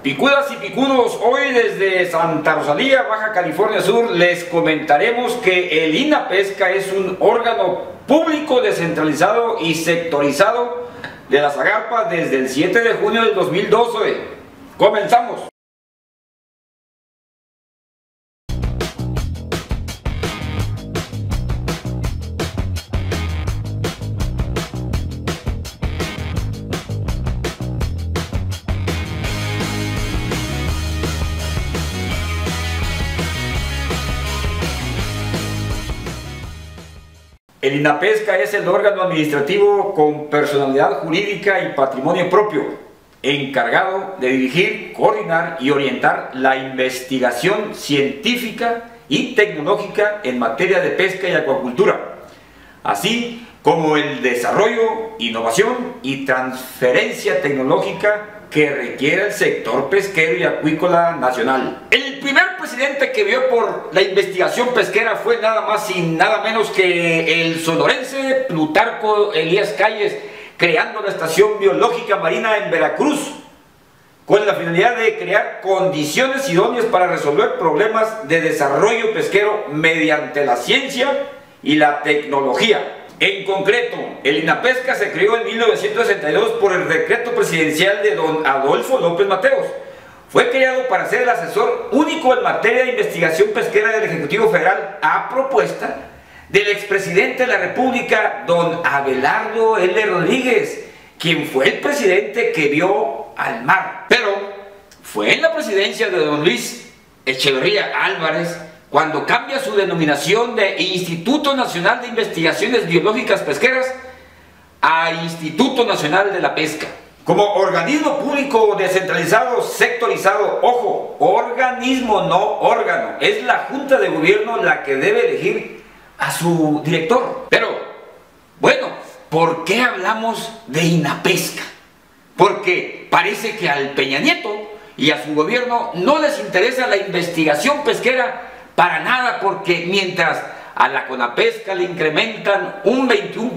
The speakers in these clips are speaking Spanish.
Picudas y picudos, hoy desde Santa Rosalía, Baja California Sur, les comentaremos que el INAPESCA es un órgano público descentralizado y sectorizado de la Zagarpa desde el 7 de junio del 2012. ¡Comenzamos! El INAPESCA es el órgano administrativo con personalidad jurídica y patrimonio propio, encargado de dirigir, coordinar y orientar la investigación científica y tecnológica en materia de pesca y acuacultura, así como el desarrollo, innovación y transferencia tecnológica que requiere el sector pesquero y acuícola nacional. El primer presidente que vio por la investigación pesquera fue nada más y nada menos que el sonorense Plutarco Elías Calles, creando la Estación Biológica Marina en Veracruz, con la finalidad de crear condiciones idóneas para resolver problemas de desarrollo pesquero mediante la ciencia y la tecnología. En concreto, el INAPESCA se creó en 1962 por el decreto presidencial de don Adolfo López Mateos. Fue creado para ser el asesor único en materia de investigación pesquera del Ejecutivo Federal a propuesta del expresidente de la República, don Abelardo L. Rodríguez, quien fue el presidente que vio al mar. Pero fue en la presidencia de don Luis Echeverría Álvarez cuando cambia su denominación de Instituto Nacional de Investigaciones Biológicas Pesqueras a Instituto Nacional de la Pesca. Como organismo público descentralizado, sectorizado, ojo, organismo no órgano, es la Junta de Gobierno la que debe elegir a su director. Pero, bueno, ¿por qué hablamos de INAPESCA? Porque parece que al Peña Nieto y a su gobierno no les interesa la investigación pesquera para nada, porque mientras a la CONAPESCA le incrementan un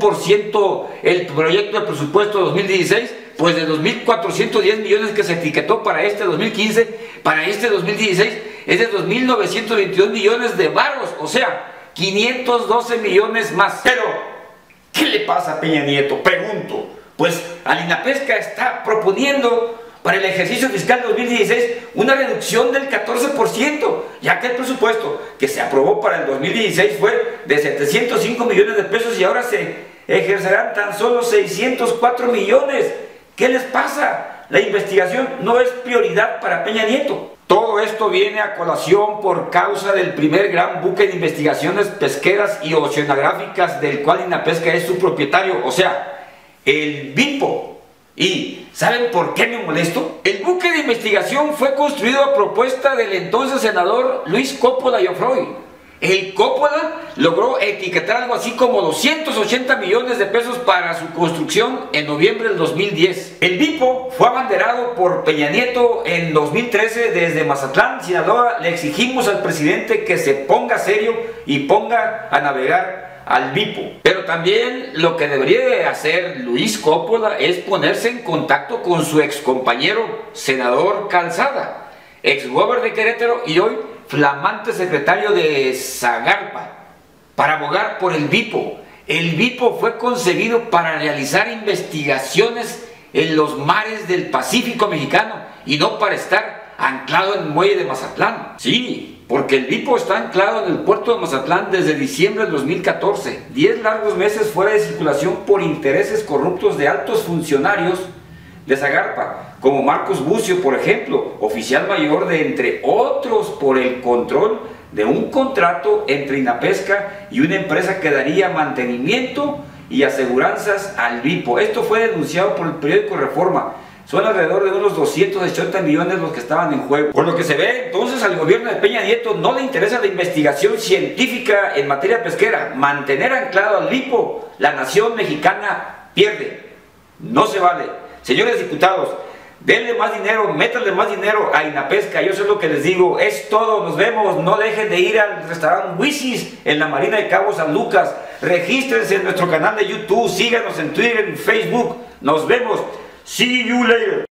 21% el proyecto de presupuesto 2016, pues de 2.410 millones que se etiquetó para este 2015, para este 2016 es de 2.922 millones de varos, o sea, 512 millones más. Pero, ¿qué le pasa a Peña Nieto? Pregunto. Pues al INAPESCA está proponiendo para el ejercicio fiscal 2016 una reducción del 14%, ya que el presupuesto que se aprobó para el 2016 fue de 705 millones de pesos y ahora se ejercerán tan solo 604 millones. ¿Qué les pasa? La investigación no es prioridad para Peña Nieto. Todo esto viene a colación por causa del primer gran buque de investigaciones pesqueras y oceanográficas del cual INAPESCA es su propietario, o sea, el BIPO. ¿Y saben por qué me molesto? El buque de investigación fue construido a propuesta del entonces senador Luis Coppola Llofroy. El Coppola logró etiquetar algo así como 280 millones de pesos para su construcción en noviembre del 2010. El BIPO fue abanderado por Peña Nieto en 2013 desde Mazatlán, Sinaloa. Le exigimos al presidente que se ponga serio y ponga a navegar al BIPO. Pero también lo que debería de hacer Luis Coppola es ponerse en contacto con su ex compañero senador Calzada, ex gobernador de Querétaro y hoy flamante secretario de Zagarpa, para abogar por el BIPO. El BIPO fue concebido para realizar investigaciones en los mares del Pacífico mexicano y no para estar anclado en el muelle de Mazatlán. Sí, porque el BIPO está anclado en el puerto de Mazatlán desde diciembre del 2014, 10 largos meses fuera de circulación por intereses corruptos de altos funcionarios de Zagarpa, como Marcos Bucio, por ejemplo, oficial mayor de entre otros, por el control de un contrato entre INAPESCA y una empresa que daría mantenimiento y aseguranzas al BIPO. Esto fue denunciado por el periódico Reforma. Son alrededor de unos 280 millones los que estaban en juego. Por lo que se ve, entonces al gobierno de Peña Nieto no le interesa la investigación científica en materia pesquera. Mantener anclado al BIPO, la nación mexicana pierde. No se vale. Señores diputados, denle más dinero, métanle más dinero a INAPESCA. Yo sé lo que les digo, es todo. Nos vemos. No dejen de ir al restaurante Wisis en la Marina de Cabo San Lucas. Regístrense en nuestro canal de YouTube, síganos en Twitter, en Facebook. Nos vemos. See you later.